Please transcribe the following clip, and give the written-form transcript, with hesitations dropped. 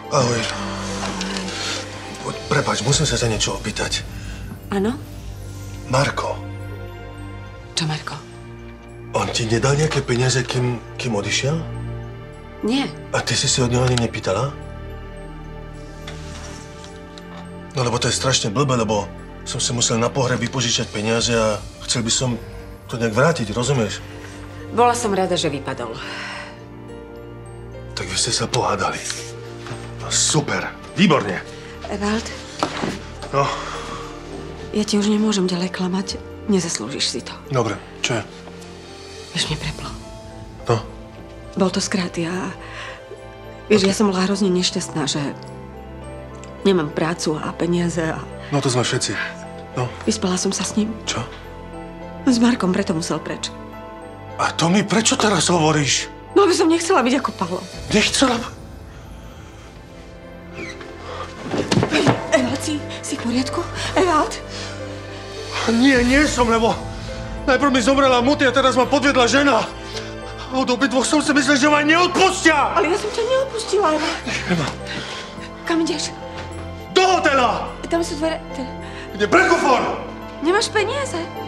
Ahoj. Prepáč, musím sa niečo opýtať. Áno? Marko. Čo, Marko? On ti nedal nejaké peniaze, kým odišiel? Nie. A ty si od neho ani nepýtala? No lebo to je strašne blbé, lebo som si musel na pohreb vypožičať peniaze a chcel by som to nejak vrátiť, rozumieš? Bola som rada, že vypadol. Tak vy ste sa pohádali. No, super, výborne. Ewald? No? Ja ti už nemôžem ďalej klamať. Nezaslúžiš si to. Dobre, čo je? Vieš, mne preplo. No? Bol to skrát, Vieš, ja som bola hrozne nešťastná, že nemám prácu a peniaze a... No to sme všetci. No? Vyspala som sa s ním. Čo? S Markom, preto musel preč. A to mi prečo teraz hovoríš? No, aby som nechcela byť ako Pavlo. Nechcela? Ewald, si v poriadku? Ewald? Nie som, lebo najprv mi zomrela Muty a teraz ma podviedla žena. A od obidvoch som si myslel, že ma neodpustia. Ale ja som ťa neopustila, Ewald. Ema. Kam ideš? Do hotela! Tam sú dvere. Ide pre kufor! Nemáš peniaze?